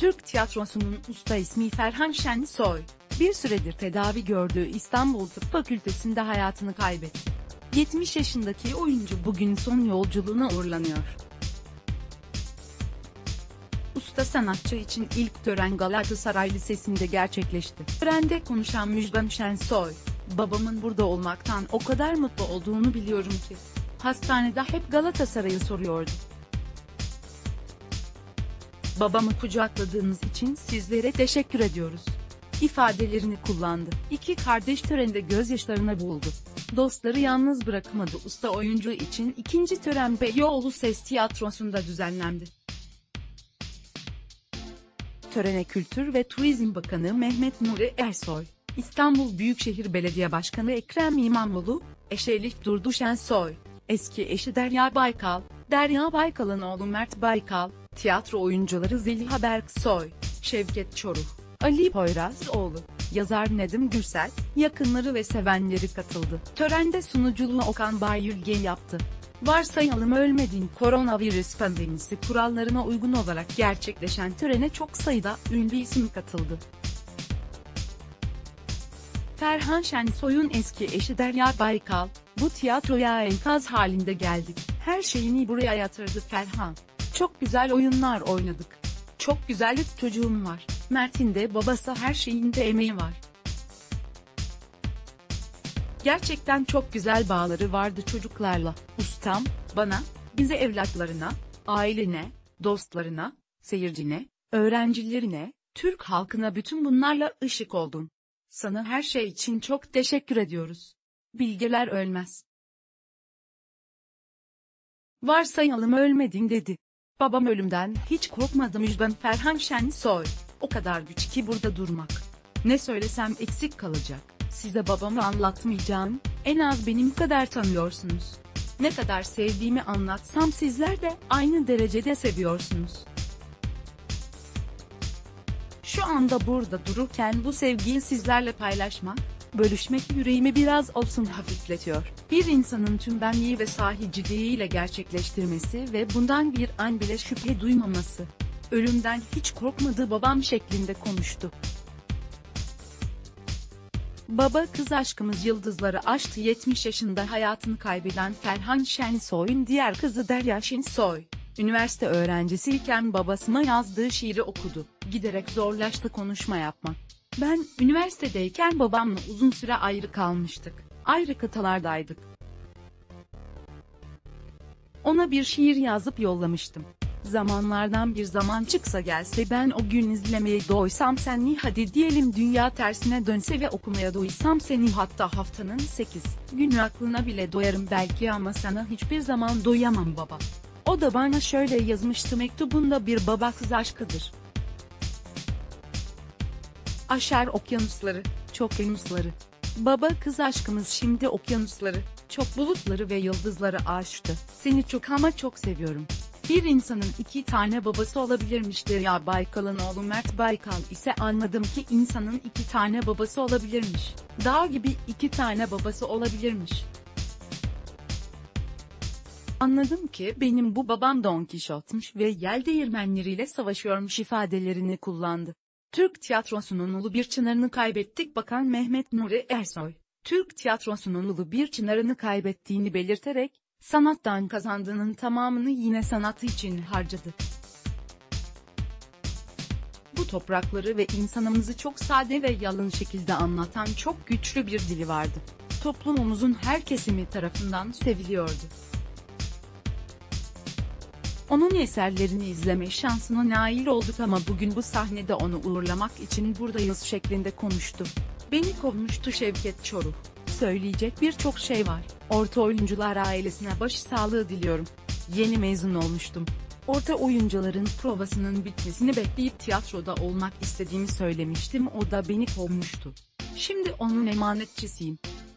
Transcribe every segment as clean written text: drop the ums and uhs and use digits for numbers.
Türk tiyatrosunun usta ismi Ferhan Şensoy, bir süredir tedavi gördüğü İstanbul Tıp Fakültesi'nde hayatını kaybetti. 70 yaşındaki oyuncu bugün son yolculuğuna uğurlanıyor. Usta sanatçı için ilk tören Galatasaray Lisesi'nde gerçekleşti. Törende konuşan Müjgan Şensoy, "Babamın burada olmaktan o kadar mutlu olduğunu biliyorum ki. Hastanede hep Galatasaray'ı soruyordu. Babamı kucakladığınız için sizlere teşekkür ediyoruz" ifadelerini kullandı. İki kardeş törende gözyaşlarına boğuldu. Dostları yalnız bırakmadı. Usta oyuncu için ikinci tören Beyoğlu Ses Tiyatrosu'nda düzenlendi. Törene Kültür ve Turizm Bakanı Mehmet Nuri Ersoy, İstanbul Büyükşehir Belediye Başkanı Ekrem İmamoğlu, eşi Elif Durdu Şensoy, eski eşi Derya Baykal'ın oğlu Mert Baykal, tiyatro oyuncuları Zeliha Berksoy, Şevket Çoruh, Ali Poyrazoğlu, yazar Nedim Gürsel, yakınları ve sevenleri katıldı. Törende sunuculuğu Okan Bayülgen yaptı. Varsayalım ölmedin koronavirüs pandemisi kurallarına uygun olarak gerçekleşen törene çok sayıda ünlü isim katıldı. Ferhan Şensoy'un eski eşi Derya Baykal, "Bu tiyatroya enkaz halinde geldik. Her şeyini buraya yatırdı Ferhan. Çok güzel oyunlar oynadık. Çok güzel bir çocuğum var. Mert'in de babası her şeyinde emeği var. Gerçekten çok güzel bağları vardı çocuklarla. Ustam, bana, bize evlatlarına, ailene, dostlarına, seyircine, öğrencilerine, Türk halkına bütün bunlarla ışık oldun. Sana her şey için çok teşekkür ediyoruz. Bilgeler ölmez. Varsayalım ölmedin" dedi. "Babam ölümden hiç korkmadı" Müjgan Ferhan Şensoy, "O kadar güç ki burada durmak. Ne söylesem eksik kalacak. Size babamı anlatmayacağım, en az benim kadar tanıyorsunuz. Ne kadar sevdiğimi anlatsam sizler de aynı derecede seviyorsunuz. Şu anda burada dururken bu sevgiyi sizlerle paylaşmak, bölüşmek yüreğimi biraz olsun hafifletiyor. Bir insanın tüm benliği ve sahiciliğiyle gerçekleştirmesi ve bundan bir an bile şüphe duymaması. Ölümden hiç korkmadı babam" şeklinde konuştu. Baba kız aşkımız yıldızları aştı. 70 yaşında hayatını kaybeden Ferhan Şensoy'un diğer kızı Derya Şensoy, üniversite öğrencisiyken babasına yazdığı şiiri okudu. "Giderek zorlaştı konuşma yapmak. Ben üniversitedeyken babamla uzun süre ayrı kalmıştık. Ayrı kıtalardaydık. Ona bir şiir yazıp yollamıştım. Zamanlardan bir zaman çıksa gelse ben o gün izlemeye doysam seni, hadi diyelim dünya tersine dönse ve okumaya doysam seni, hatta haftanın 8 günü aklına bile doyarım belki ama sana hiçbir zaman doyamam baba." O da bana şöyle yazmıştı mektubunda: "Bir baba kız aşkıdır. Aşar okyanusları, çok okyanusları. Baba kız aşkımız şimdi okyanusları, çok bulutları ve yıldızları aştı. Seni çok ama çok seviyorum." Bir insanın iki tane babası olabilirmiş. Derya Baykal'ın oğlu Mert Baykal ise "Anladım ki insanın iki tane babası olabilirmiş. Dağ gibi iki tane babası olabilirmiş. Anladım ki benim bu babam Don Kişot'muş ve yel değirmenleriyle savaşıyormuş" ifadelerini kullandı. Türk tiyatrosunun ulu bir çınarını kaybettik Bakan Mehmet Nuri Ersoy, Türk tiyatrosunun ulu bir çınarını kaybettiğini belirterek, sanattan kazandığının tamamını yine sanatı için harcadı. "Bu toprakları ve insanımızı çok sade ve yalın şekilde anlatan çok güçlü bir dili vardı. Toplumumuzun her kesimi tarafından seviliyordu. Onun eserlerini izleme şansına nail olduk ama bugün bu sahnede onu uğurlamak için buradayız" şeklinde konuştu. "Beni kovmuştu Şevket Çoruh. Söyleyecek birçok şey var. Orta oyuncular ailesine başsağlığı diliyorum. Yeni mezun olmuştum. Orta oyuncuların provasının bitmesini bekleyip tiyatroda olmak istediğimi söylemiştim. O da beni kovmuştu. Şimdi onun emanetçisiyim.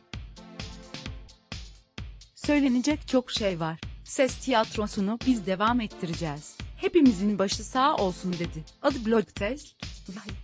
Söylenecek çok şey var. Ses tiyatrosunu biz devam ettireceğiz. Hepimizin başı sağ olsun" dedi. Adı Blog Test.